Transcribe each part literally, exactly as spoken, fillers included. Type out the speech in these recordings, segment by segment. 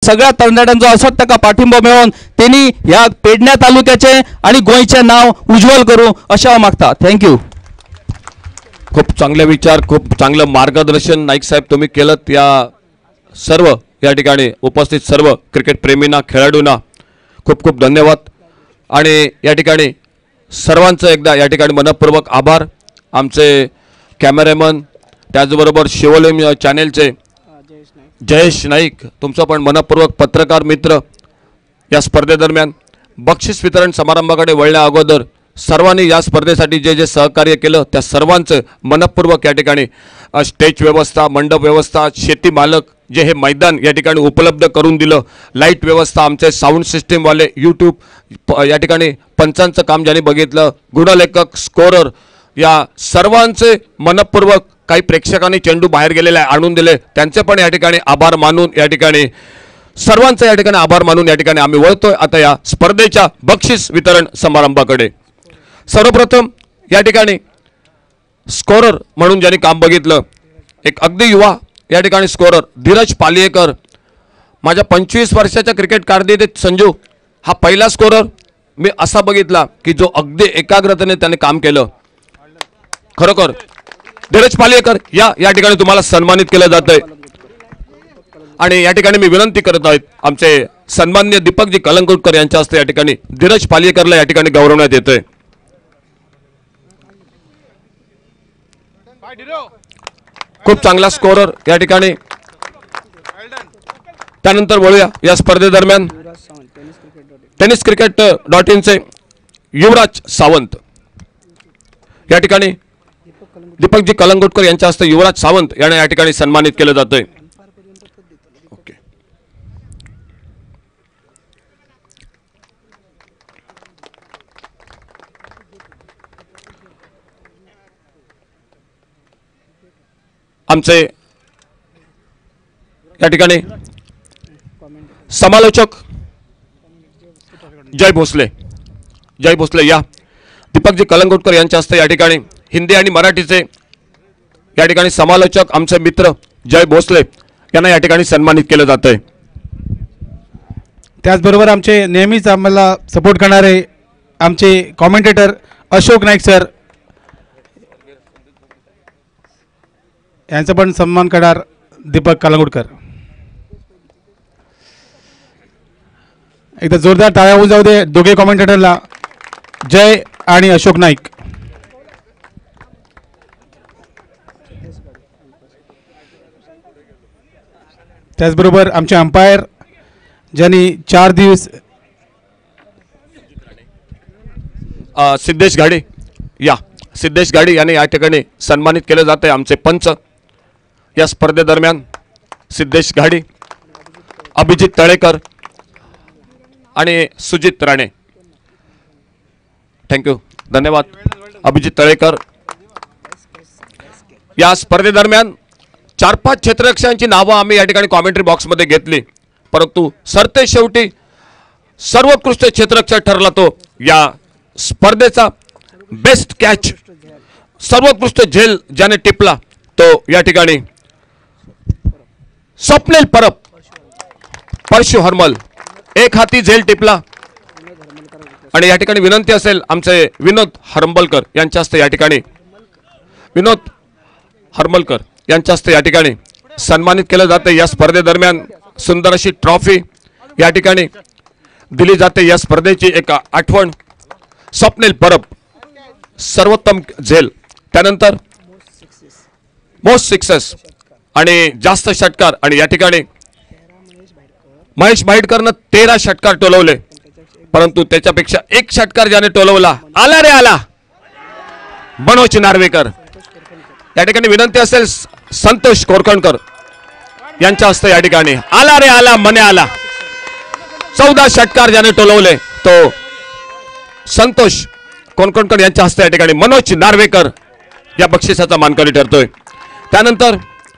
सगळ्या तरणाट्यांचो असत ताका पाठिंबो मेळोन त्यांनी ह्या पेडण्या तालुक्याचे आणि गोंयचे नाव उज्वल करूं अशें हांव मागता. थँक्यू. खूप चांगले विचार, खूप चांगलं मार्गदर्शन नाईक साहेब तुम्ही केलं. या सर्व या ठिकाणी उपस्थित सर्व क्रिकेट प्रेमींना, खेळाडूंना खूप खूप धन्यवाद. आणि या ठिकाणी सर्वांचं एकदा या ठिकाणी मनपूर्वक आभार. आमचे कॅमेरामन, त्याचबरोबर शिवोलेम चॅनेलचे जयेश नाईक, तुमचं पण मनपूर्वक पत्रकार मित्र. या स्पर्धेदरम्यान बक्षीस वितरण समारंभाकडे वळण्या अगोदर सर्वांनी या स्पर्धेसाठी जे जे सहकार्य केलं त्या सर्वांचं मनपूर्वक या ठिकाणी स्टेज व्यवस्था, मंडप व्यवस्था, शेती मालक जे हे मैदान या ठिकाणी उपलब्ध करून दिलं, लाईट व्यवस्था, आमचे साऊंड सिस्टीमवाले, यूट्यूब या ठिकाणी पंचांचं काम ज्यांनी बघितलं, गुणलेखक, स्कोरर, या सर्वांचे मनपूर्वक, काही प्रेक्षकांनी चेंडू बाहेर गेलेले आणून दिले त्यांचे पण या ठिकाणी आभार मानून या ठिकाणी सर्वांचे या ठिकाणी आभार मानून या ठिकाणी आम्ही वळतोय आता या स्पर्धेच्या बक्षीस वितरण समारंभाकडे. सर्वप्रथम या ठिकाणी स्कोरर म्हणून ज्यांनी काम बघितलं, एक अगदी युवा या ठिकाणी स्कोरर धीरज पालियेकर. माझ्या पंचवीस वर्षाच्या क्रिकेट कारकिर्दीत संजू हा पहिला स्कोरर मी असा बघितला की जो अगदी एकाग्रतेने त्याने काम केलं. खरोखर धीरज पालियेकर या या ठिकाणी तुम्हाला सन्मानित केलं जातंय. आणि या ठिकाणी मी विनंती करत आहे आमचे सन्माननीय दीपकजी कलंगुटकर यांच्या हस्ते या ठिकाणी धीरज पालियेकरला या ठिकाणी गौरवण्यात येतोय. खूप चांगला स्कोरर या ठिकाणी. त्यानंतर बोलूया या स्पर्धेदरम्यान टेनिस क्रिकेट डॉट इनचे युवराज सावंत या ठिकाणी दीपकजी कलंगुटकर यांच्या हस्ते युवराज सावंत यांना या ठिकाणी सन्मानित केलं जातंय. ओके. आमचे या ठिकाणी समालोचक जय भोसले जय भोसले या दीपकजी कलंगुटकर यांच्या हस्ते या ठिकाणी हिंदी आणि मराठीचे या ठिकाणी समालोचक आमचे मित्र जय भोसले यांना या ठिकाणी सन्मानित केलं जातंय. त्याचबरोबर आमचे नेहमीच आम्हाला सपोर्ट करणारे आमचे कॉमेंटेटर अशोक नाईक सर यांचा पण सन्मान करणार दीपक कलंगुटकर. एकदा जोरदार टाळ्या होऊन जाऊ दे दोघे कॉमेंटेटरला, जय आणि अशोक नाईक. त्याचबरोबर आमचे अंपायर ज्यांनी चार दिवस सिद्धेश गाडी या सिद्धेश गाडी यांनी या ठिकाणी सन्मानित केलं जाते. आमचे पंच या स्पर्धेदरम्यान सिद्धेश गाडी, अभिजित तळेकर आणि सुजित राणे. थँक्यू, धन्यवाद अभिजित तळेकर. या स्पर्धेदरम्यान चार पाच क्षेत्ररक्षकांची नावं आम्ही या ठिकाणी कॉमेंट्री बॉक्समध्ये घेतली, परंतु सरते शेवटी सर्वोत्कृष्ट क्षेत्ररक्षक ठरला तो या स्पर्धेचा बेस्ट कॅच, सर्वोत्कृष्ट झेल ज्याने टिपला तो या ठिकाणी स्वप्नील परब, परशु हरमल. एक हाती झेल टिपला. आणि या ठिकाणी विनंती असेल आमचे विनोद हरंबलकर यांच्या हस्ते या ठिकाणी विनोद हरमलकर यांच्या हस्ते या ठिकाणी सन्मानित केलं जाते. या स्पर्धेदरम्यान सुंदर अशी ट्रॉफी या ठिकाणी दिली जाते. या स्पर्धेची एक आठवण स्वप्नील परब सर्वोत्तम झेल, त्यानंतर मोस्ट सिक्सेस आणि जास्त षटकार. आणि या ठिकाणी महेश भाईटकरनं तेरा षटकार टोलवले, परंतु त्याच्यापेक्षा एक षटकार ज्याने टोलवला आला रे आला मनोज नार्वेकर. या ठिकाणी विनंती असेल संतोष कोरकणकर यांच्या हस्ते या ठिकाणी आला रे आला मने आला. चौदा षटकार ज्याने टोलवले तो संतोष कोरकणकर यांच्या हस्ते या ठिकाणी मनोज नार्वेकर या बक्षिसाचा मानकरी ठरतोय. त्यानंतर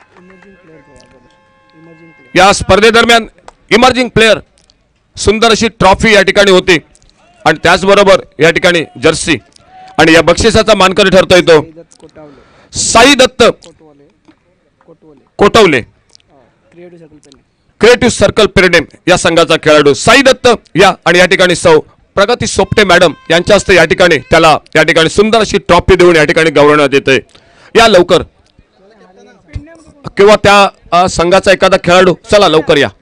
या स्पर्धेदरम्यान इमर्जिंग प्लेयर सुंदर अशी ट्रॉफी या ठिकाणी होती आणि त्याचबरोबर या ठिकाणी जर्सी. आणि या बक्षिसाचा मानकरी ठरतोय तो साई दत्त कोटवले क्रिएटिव्ह सर्कल पेरडे या संघाचा खेळाडू साई दत्त या आणि या ठिकाणी सौ प्रगती सोपटे मॅडम यांच्या हस्ते या ठिकाणी त्याला या ठिकाणी सुंदर अशी ट्रॉफी देऊन या ठिकाणी गौरवण्यात येते. या लवकर किंवा त्या अ, संघाचा एखादा खेळाडू चला लवकर या.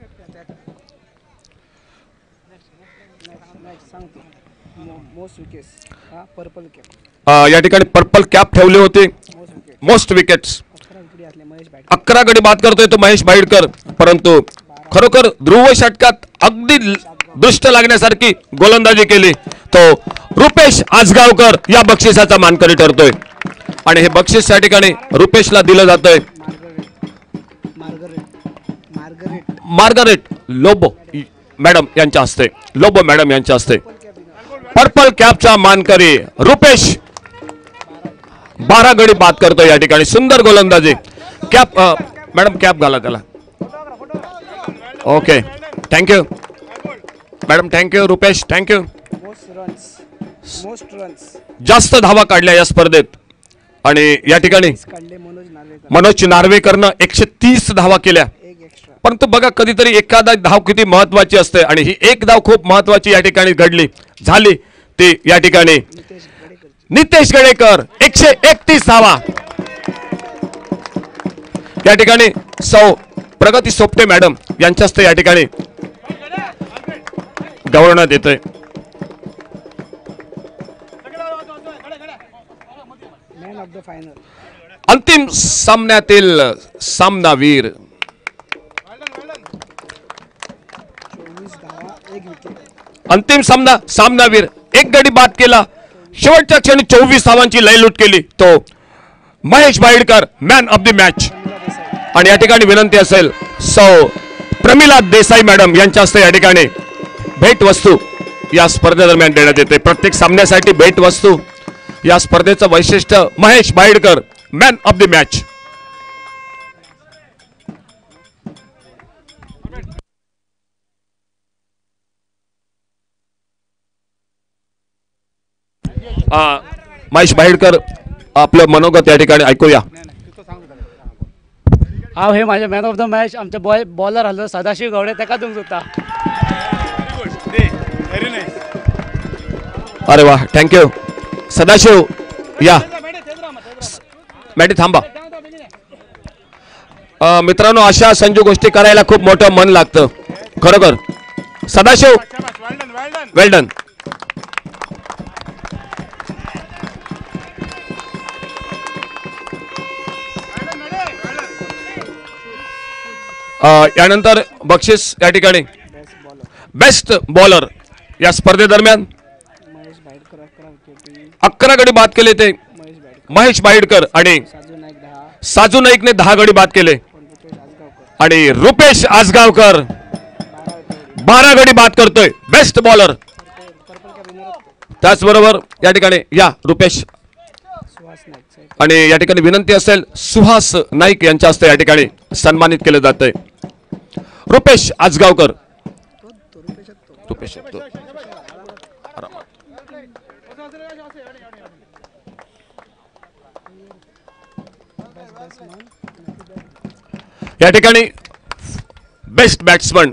अ, या ठिकाणी पर्पल कॅप ठेवले होते. मोस्ट विकेट्स अकरा गडी बाद करतोय तो महेश बाईडकर, परंतु खरोखर ध्रुव षटकात अगदी दृष्ट लागण्यासारखी गोलंदाजी केली तो रुपेश आजगावकर या बक्षिसाचा मानकरी ठरतोय आणि हे बक्षीस या ठिकाणी रुपेशला दिलं जातंय. मार्गारेट लोबो मॅडम यांच्या हस्ते लोबो मॅडम यांच्या हस्ते पर्पल कॅपचा मानकरी रुपेश बारा गडी बाद करतोय या ठिकाणी. सुंदर गोलंदाजी. कॅप मॅडम कॅप घाला त्याला. Okay thank you madam, thank you Rupesh, thank you. जास्त धावा काढल्या या स्पर्धेत आणि या ठिकाणी मनोज नार्वेकरनं एकशे तीस धावा केल्या. परंतु बघा कधीतरी एखादा धाव किती महत्वाची असते आणि ही एक धाव खूप महत्वाची या ठिकाणी घडली झाली ती या ठिकाणी नितेश गडेकर एकशे एकतीस धावा. या ठिकाणी सौ प्रगती सोपटे मॅडम यांच्या हस्ते या ठिकाणी गौरवण्यात येतोय. अंतिम सामन्यातील सामनावीर अंतिम सामना सामनावीर एक गडी बाद केला. शेवटच्या क्षणी चोवीस धावांची लयलूट केली तो Mahesh Baidkar man of the match. आणि या ठिकाणी विनंती असेल सौ प्रमिला देसाई मॅडम यांच्या हस्ते या ठिकाणी भेट वस्तू या स्पर्धेदरम्यान देण्यात येते. प्रत्येक सामन्यासाठी भेट वस्तू. या स्पर्धेचं वैशिष्ट्य Mahesh Baidkar man of the match. Mahesh Baidkar आपलं मनोगत या ठिकाणी ऐकूया. हांव हे माझे मॅन ऑफ द मॅच आमचे बॉय बॉलर आलो सदाशिव गवडे ताका दिवंक सोदता. अरे वा थँक्यू सदाशिव या मॅडी थांबा. अ, मित्रांनो अशा संजू गोष्टी करायला खूप मोठं मन लागतं खरोखर. Sadashiv well done. यानंतर बक्षीस या ठिकाणी बेस्ट बॉलर या स्पर्धेदरम्यान अकरा गडी बाद केले ते महेश बाईडकर आणि साजू नाईकने दहा गडी बाद केले आणि रुपेश आजगावकर बारा गडी बाद करतोय बेस्ट बॉलर. त्याचबरोबर या ठिकाणी या रुपेश आणि या ठिकाणी विनंती असेल सुहास नाईक यांच्या हस्ते या ठिकाणी सन्मानित केलं जातंय रुपेश आजगावकर. रुपेश या ठिकाणी बेस्ट बॅट्समन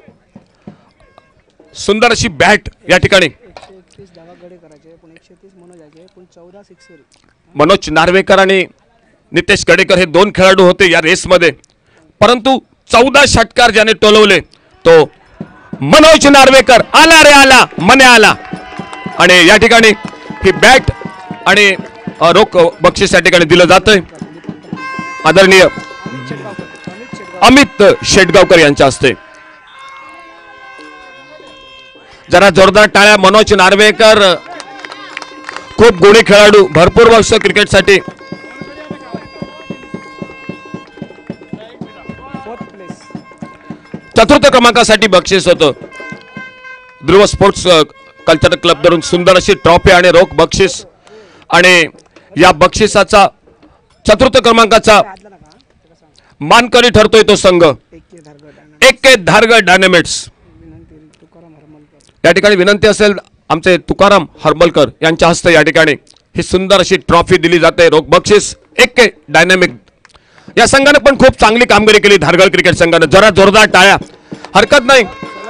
सुंदर अशी बॅट या ठिकाणी मनोज नार्वेकर आणि नितेश गडेकर हे दोन खेळाडू होते या रेसमध्ये, परंतु चौदा षटकार ज्याने टोलवले तो मनोज नार्वेकर. आला रे आला मने आला. आणि या ठिकाणी ही बॅट आणि रोख बक्षीस या ठिकाणी दिलं जातंय आदरणीय अमित शेटगावकर यांच्या हस्ते. जरा जोरदार टाळ्या. मनोज नार्वेकर खूप गुणी खेळाडू, भरपूर वर्ष क्रिकेटसाठी. चतुर्थ क्रमांकासाठी बक्षीस होतं. ध्रुव स्पोर्ट्स कल्चरल क्लब धरून सुंदर अशी ट्रॉफी आणि रोख बक्षीस. आणि या बक्षिसाचा चतुर्थ क्रमांकाचा मानकरी ठरतोय तो संघ एक के धारगड डायनामिट्स. या ठिकाणी विनंती असेल आमचे तुकाराम हरमलकर यांच्या हस्ते या ठिकाणी ही सुंदर अशी ट्रॉफी दिली जाते. रोख बक्षीस एक के डायनामिक. या संघाने पण खूप चांगली कामगिरी केली धारगड क्रिकेट संघाने. जरा जोरदार टाळ्या. हरकत नाही,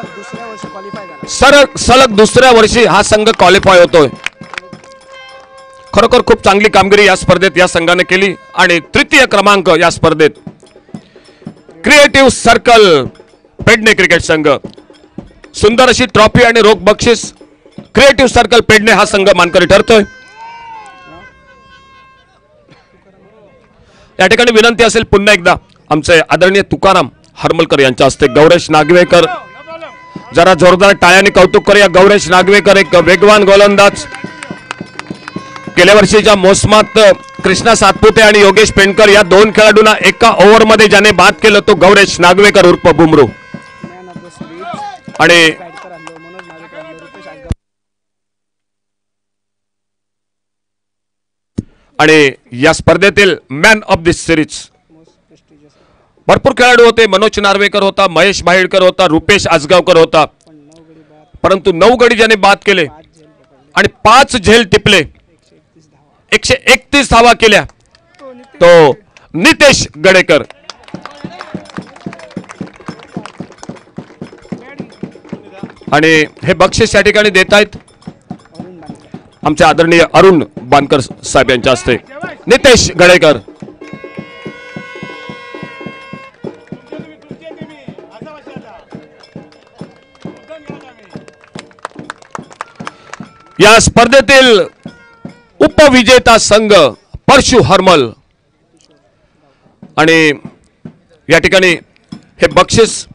सर सलग दुसऱ्या वर्षी हा संघ क्वालिफाय होतोय. खरोखर खूप चांगली कामगिरी या स्पर्धेत या संघाने केली आणि तृतीय क्रमांक या स्पर्धेत क्रिएटिव्ह सर्कल पेडणे क्रिकेट संघ. सुंदर अशी ट्रॉफी आणि रोख बक्षीस क्रिएटिव्ह सर्कल पेडणे हा संघ मानकरी ठरतोय. या ठिकाणी विनंती असेल पुन्हा एकदा आमचे आदरणीय तुकाराम हरमलकर यांच्या हस्ते गौरेश नागवेकर, जरा जोरदार टाळ्याने कौतुक करूया. गौरेश नागवेकर एक वेगवान गोलंदाज, गेल्या वर्षीच्या मोसमात कृष्णा सातपुते आणि योगेश पेंडकर या दोन खेळाडूंना एका ओव्हर मध्ये ज्याने बाद केलं तो गौरेश नागवेकर उर्फ बुमरू. आणि आणि या स्पर्धेतील मॅन ऑफ दिस सिरीज भरपूर खेळाडू होते. मनोज नार्वेकर होता, महेश भाईडकर होता, रुपेश आजगावकर होता, परंतु नऊ गडी ज्याने बाद केले आणि पाच झेल टिपले, एकशे एकतीस धावा केल्या तो नितेश गडेकर. आणि हे बक्षीस या ठिकाणी देत आहेत आमचे आदरणीय अरुण बानकर साहेब यांच्या हस्ते. नितेश गडेकर या स्पर्धेतील उपविजेता संघ परशु हरमल. आणि या ठिकाणी हे बक्षीस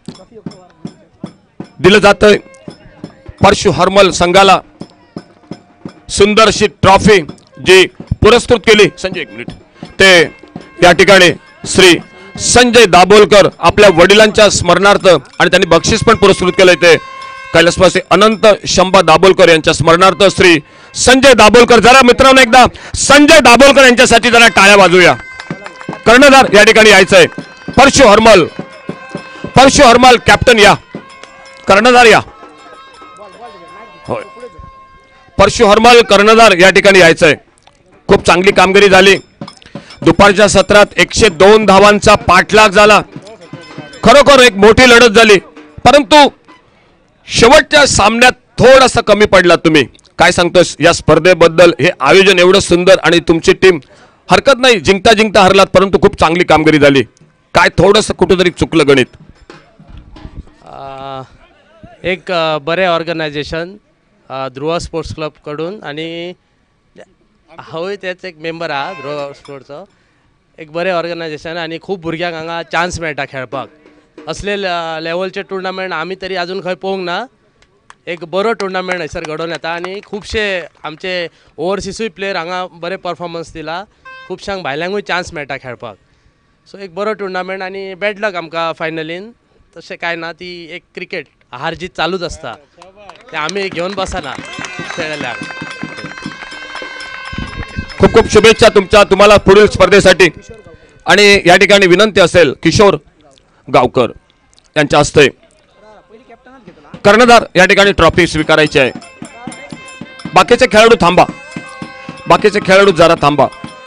दिलं जातंय परशु हरमल संघाला. सुंदर अशी ट्रॉफी जी पुरस्कृत केली संजय एक मिनिट ते या ठिकाणी श्री संजय दाभोलकर आपल्या वडिलांच्या स्मरणार्थ आणि त्यांनी बक्षीस पण पुरस्कृत केलंय ते कैलासवासी अनंत शंभा दाभोलकर यांच्या स्मरणार्थ श्री संजय दाभोलकर. जरा मित्रांनो एकदा संजय दाभोलकर यांच्यासाठी जरा टाळ्या वाजवूया. कर्णधार या ठिकाणी यायचंय परशु हरमल. परशु हरमल कॅप्टन या, कर्णधार या. होय, परशु हरमल कर्णधार या ठिकाणी यायचंय. खूप चांगली कामगिरी झाली. दुपारच्या सत्रात एकशे दोन धावांचा पाठलाग झाला. खरोखर एक मोठी लढत झाली, परंतु शेवटच्या सामन्यात थोडासा कमी पडला तुम्ही. काय सांगतोस या स्पर्धेबद्दल? हे आयोजन एवढं सुंदर आणि तुमची टीम हरकत नाही, जिंकता जिंकता हरलात, परंतु खूप चांगली कामगिरी झाली. काय थोडंसं कुठेतरी चुकलं गणित? एक बरे ऑर्गनायझेशन ध्रुव स्पोर्ट्स क्लबकडून आणि होय तेच एक मेंबर हा ध्रुव स्पोर्ट्सचो. एक बरे ऑर्गनायझेशन आणि खूप भुरग्यांक हांगा चान्स मेळटा खेळपाक. असले लेवलचे टुर्नामेंट आमी तरी अजून खंय पळोवंक ना. एक बरो टुर्नामेंट हयसर घडोवन येता आणि खुबशे आमचे ओवरसीसूय प्लेयर हांगा बरे परफॉर्मन्स दिला. खुबश्यांक भायल्यांकूय चान्स मेळटा खेळपाक. सो एक बरो टुर्नामेंट आणि बॅड लक आमकां फायनलीन. तशें कांय ना, ती एक क्रिकेट हार जीत चालूच असता, ते आमी घेवन बसना खेळल्याक. खूप खूप शुभेच्छा तुमच्या तुम्हाला पुढील स्पर्धेसाठी. आणि या ठिकाणी विनंती असेल किशोर गावकर यांच्या हस्ते कर्णधार या ठिकाणी ट्रॉफी स्वीकारायची आहे. बाकीचे खेळाडू थांबा, बाकीचे खेळाडू जरा थांबा.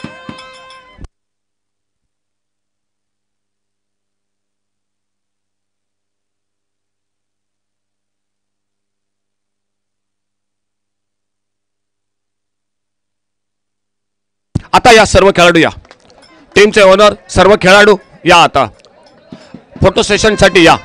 आता या सर्व खेळाडू या, टीमचे ओनर सर्व खेळाडू या, आता फोटो सेशन साठी या.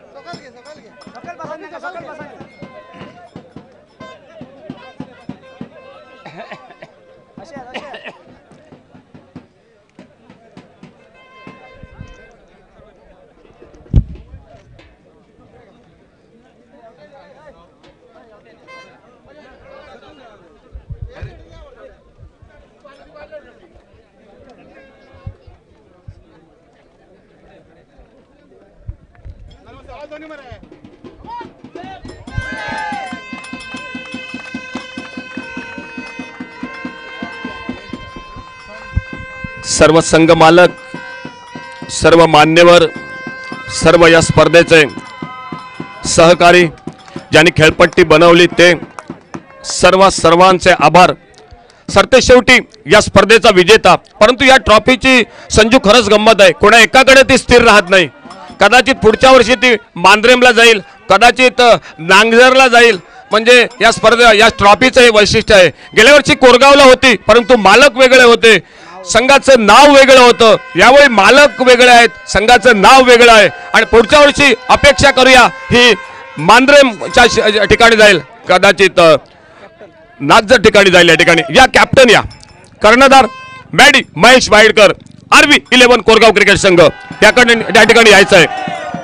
सर्व संघ मालक, सर्व मान्यवर, सर्व या स्पर्धेचे सहकारी ज्यांनी खेळपट्टी बनवली ते सर्व सर्वांचे आभार. सरते शेवटी या स्पर्धेचा विजेता, परंतु या ट्रॉफीची संजू खरंच गंमत आहे. कोणा एकाकडे ती स्थिर राहत नाही. कदाचित पुढच्या वर्षी ती मांद्रेमला जाईल, कदाचित नांगजरला जाईल. म्हणजे या स्पर्धे या ट्रॉफीचं हे वैशिष्ट्य आहे. गेल्या वर्षी कोरगावला होती, परंतु मालक वेगळे होते, संघाचं नाव वेगळं होतं. यावेळी मालक वेगळे आहेत, संघाचं नाव वेगळं आहे. आणि पुढच्या वर्षी अपेक्षा करूया ही मांद्रेमच्या ठिकाणी जाईल, कदाचित नागजर ठिकाणी जाईल. या ठिकाणी या कॅप्टन या कर्णधार Maddy Mahesh Waidkar, RV eleven Korgaon cricket संघ याकडे त्या ठिकाणी यायचं आहे.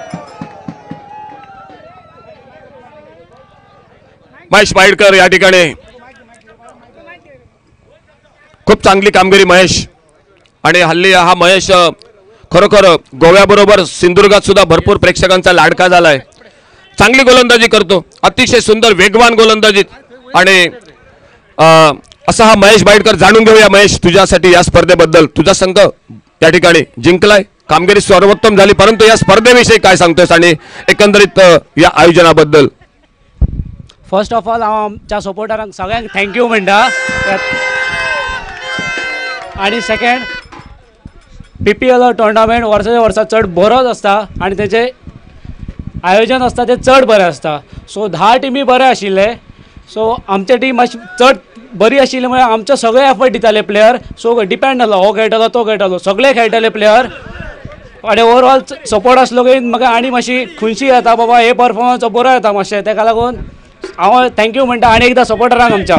महेश वाईडकर या ठिकाणी खूप चांगली कामगिरी महेश. आणि हल्ली हा महेश खरोखर गोव्याबरोबर सिंधुदुर्गात सुद्धा भरपूर प्रेक्षकांचा लाडका झालाय. चांगली गोलंदाजी करतो, अतिशय सुंदर वेगवान गोलंदाजी. आणि असा हा महेश वाईडकर. जाणून घेऊया महेश, तुझ्यासाठी या स्पर्धेबद्दल. तुझा संघ या ठिकाणी जिंकलाय, कामगिरी सर्वोत्तम झाली, परंतु या स्पर्धेविषयी काय सांगतोस आणि एकंदरीत या आयोजनाबद्दल? फर्स्ट ऑफ ऑल हांव आमच्या सपोर्टरांक सगळ्यांक थँक्यू म्हणटा. आणि second, P P L tournament वर्साच्या वर्सा चड बरोच आसता आणि तेचे आयोजन आसता ते चड बरें आसता. सो धा टिमी बरे आशिल्ले. सो आमची टीम मातशी चड बरी आशिल्ली म्हळ्यार आमचे सगळे एफर्ट दिताले प्लेयर. सो डिपेंड जालो हो खेळटालो तो खेळटालो, सगळे खेळटाले प्लेयर. आणि ओवरऑल सपोर्ट आसलो की म्हाका आनी मातशी खुशी येता, बाबा हे परफॉर्मन्स बरो येता मातशें. ताका लागून हांव थँक्यू म्हणटा आनी एकदां सपोर्टरांक आमच्या.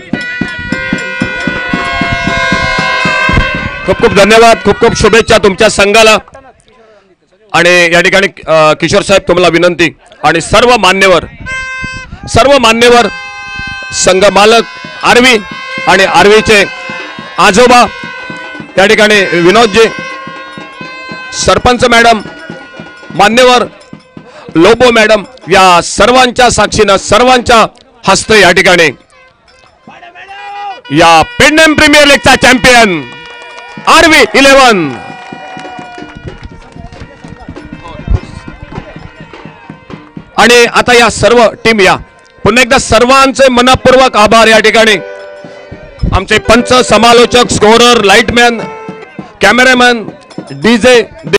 खूप खूप धन्यवाद, खूप खूप शुभेच्छा तुमच्या संघाला. आणि या ठिकाणी किशोर साहेब तुम्हाला विनंती, आणि सर्व मान्यवर सर्व मान्यवर संघ मालक आरवी आणि आरवीचे आजोबा या ठिकाणी विनोदजी, सरपंच मॅडम, मान्यवर लोबो मॅडम, या सर्वांच्या साक्षीनं सर्वांच्या हस्ते या ठिकाणी या पेडनेम प्रीमियर लीगचा चॅम्पियन आरवी इलेव्हन आणि आता या सर्व टीम या पुन्हा एकदा सर्वांचे मनपूर्वक आभार. या ठिकाणी आमचे पंच, समालोचक, स्कोरर, लाईटमॅन, कॅमेरामॅन, डीजे